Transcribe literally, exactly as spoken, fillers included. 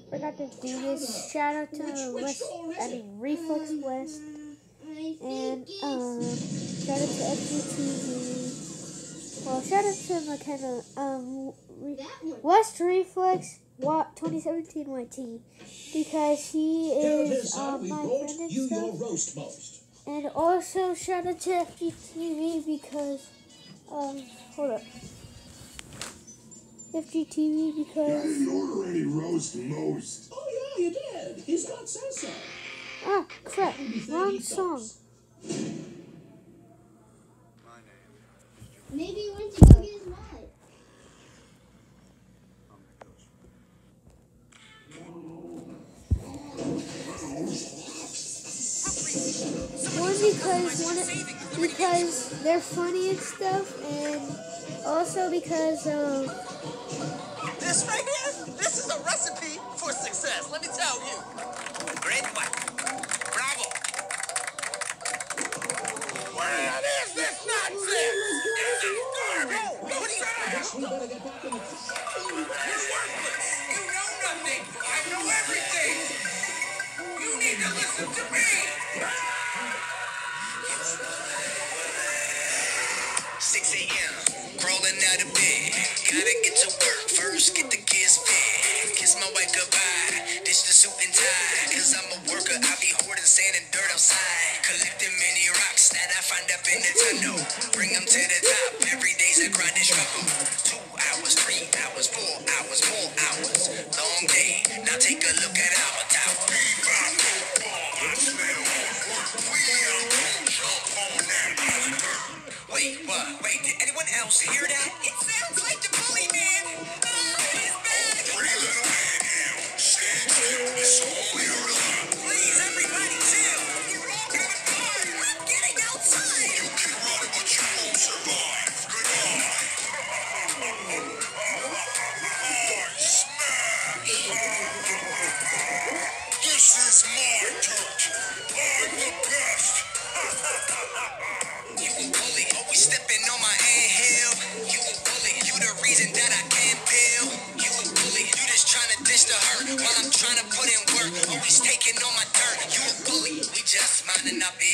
forgot to do this. Shout out to West, I mean Reflex West, and um, shout out to F G T V. Well, shout out to McKenna, um, Re West Reflex twenty seventeen Y T, because he is um, my friend and stuff. And also shout out to F G T V because um, hold up. F G T V because... I didn't order any roast most. Oh, yeah, you did. He's got said so. Ah, crap. Wrong song. Maybe he went to go get his wallet. One because, one, because they're funny and stuff, and also because of... This right here, this is a recipe for success, let me tell you. Great one. Bravo. What is this nonsense? No, what is that? We better get back in the... You're worthless. You know nothing. I know everything. You need to listen to me. six A M, crawling out of bed. Gotta get to work first, get the kids fed. Kiss my wife goodbye, ditch the suit and tie. Cause I'm a worker, I be hoarding sand and dirt outside. Collecting many rocks that I find up in the tunnel. Bring them to the top, every day's a grind and struggle. Two hours, three hours, four hours, more hours. Long day, now take a look at our tower. Wait, what? Wait, did anyone else hear that? It sounds like the bully man. Oh, he's back. Pretty little man here. Stand still, Miss O'Leary. Please, everybody, chill. We're all having fun. I'm getting outside. You can run, but you won't survive. Goodbye. Hard smash. This is my turf. I'm the best. You a bully, always stepping on my anthill. You a bully, you the reason that I can't peel. You a bully, you just trying to dish the hurt while I'm trying to put in work. Always taking on my dirt. You a bully, we just minding our business.